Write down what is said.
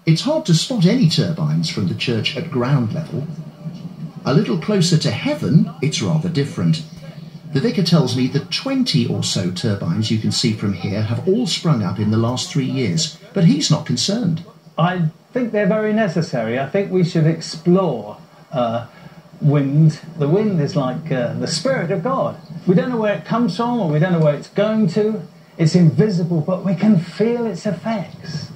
It's hard to spot any turbines from the church at ground level. A little closer to heaven, it's rather different. The vicar tells me that 20 or so turbines you can see from here have all sprung up in the last 3 years, but he's not concerned. I think they're very necessary. I think we should explore wind. The wind is like the Spirit of God. We don't know where it comes from, or we don't know where it's going to. It's invisible, but we can feel its effects.